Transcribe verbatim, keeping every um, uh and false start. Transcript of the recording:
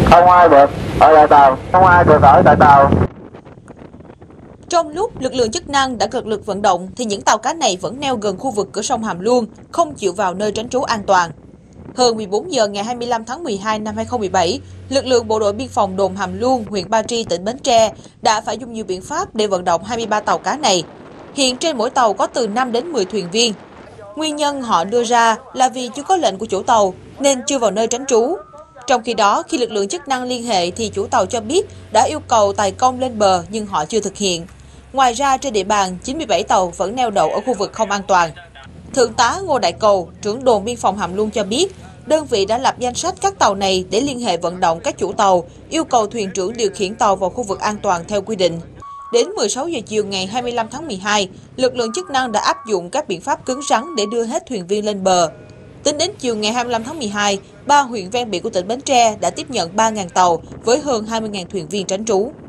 Không ai được ở tại tàu, không ai được ở tại tàu. Trong lúc lực lượng chức năng đã cực lực vận động thì những tàu cá này vẫn neo gần khu vực cửa sông Hàm Luông, không chịu vào nơi tránh trú an toàn. Hơn mười bốn giờ ngày hai mươi lăm tháng mười hai năm hai nghìn không trăm mười bảy, lực lượng bộ đội biên phòng đồn Hàm Luông, huyện Ba Tri, tỉnh Bến Tre đã phải dùng nhiều biện pháp để vận động hai mươi ba tàu cá này. Hiện trên mỗi tàu có từ năm đến mười thuyền viên. Nguyên nhân họ đưa ra là vì chưa có lệnh của chủ tàu nên chưa vào nơi tránh trú. Trong khi đó, khi lực lượng chức năng liên hệ thì chủ tàu cho biết đã yêu cầu tài công lên bờ nhưng họ chưa thực hiện. Ngoài ra, trên địa bàn, chín mươi bảy tàu vẫn neo đậu ở khu vực không an toàn. Thượng tá Ngô Đại Cầu, trưởng đồn biên phòng Hàm Luông cho biết, đơn vị đã lập danh sách các tàu này để liên hệ vận động các chủ tàu, yêu cầu thuyền trưởng điều khiển tàu vào khu vực an toàn theo quy định. Đến mười sáu giờ chiều ngày hai mươi lăm tháng mười hai, lực lượng chức năng đã áp dụng các biện pháp cứng rắn để đưa hết thuyền viên lên bờ. Tính đến chiều ngày hai mươi lăm tháng mười hai, ba huyện ven biển của tỉnh Bến Tre đã tiếp nhận ba nghìn tàu với hơn hai mươi nghìn thuyền viên tránh trú.